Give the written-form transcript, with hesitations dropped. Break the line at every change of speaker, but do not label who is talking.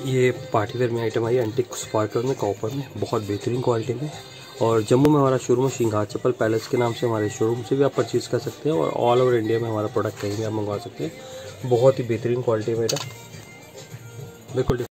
ये पार्टीवेयर में आइटम आई एंटिक स्पार्कल में कॉपर में बहुत बेहतरीन क्वालिटी में। और जम्मू में हमारा शोरूम श्रृंगार चप्पल पैलेस के नाम से हमारे शोरूम से भी आप परचेज़ कर सकते हैं और ऑल ओवर इंडिया में हमारा प्रोडक्ट कहीं भी आप मंगवा सकते हैं। बहुत ही बेहतरीन क्वालिटी में बिल्कुल।